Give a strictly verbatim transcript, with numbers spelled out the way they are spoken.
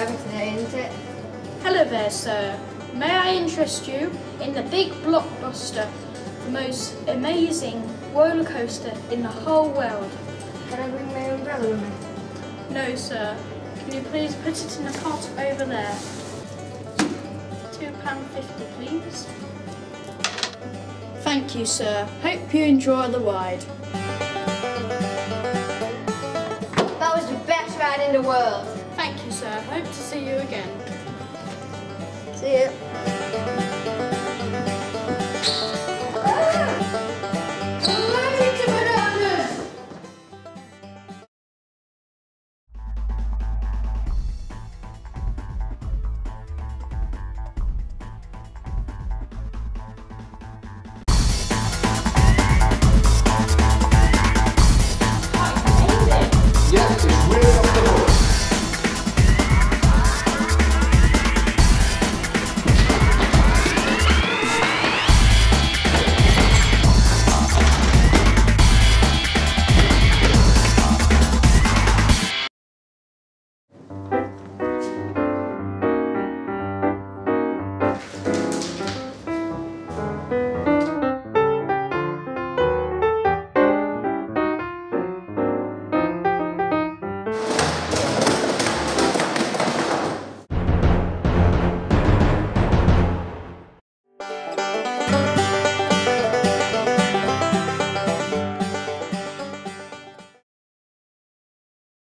driving today, isn't it? Hello there, sir. May I interest you in the big blockbuster, the most amazing roller coaster in the whole world? Can I bring my umbrella with me? No, sir. Can you please put it in the pot over there? two pounds fifty, please. Thank you, sir. Hope you enjoy the ride. That was the best ride in the world. Thank you, sir. Hope to see you again. See you.